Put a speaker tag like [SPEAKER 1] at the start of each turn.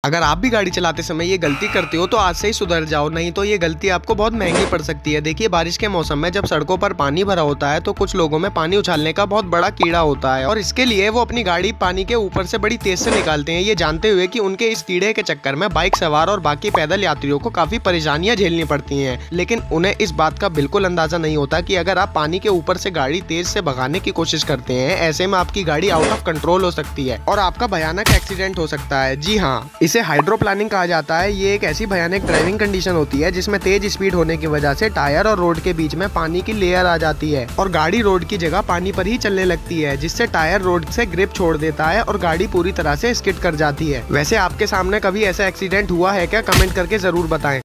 [SPEAKER 1] अगर आप भी गाड़ी चलाते समय ये गलती करते हो तो आज से ही सुधर जाओ, नहीं तो ये गलती आपको बहुत महंगी पड़ सकती है। देखिए, बारिश के मौसम में जब सड़कों पर पानी भरा होता है तो कुछ लोगों में पानी उछालने का बहुत बड़ा कीड़ा होता है और इसके लिए वो अपनी गाड़ी पानी के ऊपर से बड़ी तेज से निकालते हैं, ये जानते हुए कि उनके इस कीड़े के चक्कर में बाइक सवार और बाकी पैदल यात्रियों को काफी परेशानियां झेलनी पड़ती हैं। लेकिन उन्हें इस बात का बिल्कुल अंदाजा नहीं होता कि अगर आप पानी के ऊपर से गाड़ी तेज से भगाने की कोशिश करते हैं, ऐसे में आपकी गाड़ी आउट ऑफ कंट्रोल हो सकती है और आपका भयानक एक्सीडेंट हो सकता है। जी हाँ, इसे हाइड्रोप्लानिंग कहा जाता है। ये एक ऐसी भयानक ड्राइविंग कंडीशन होती है जिसमें तेज स्पीड होने की वजह से टायर और रोड के बीच में पानी की लेयर आ जाती है और गाड़ी रोड की जगह पानी पर ही चलने लगती है, जिससे टायर रोड से ग्रिप छोड़ देता है और गाड़ी पूरी तरह से स्किड कर जाती है। वैसे आपके सामने कभी ऐसा एक्सीडेंट हुआ है क्या? कमेंट करके जरूर बताएं।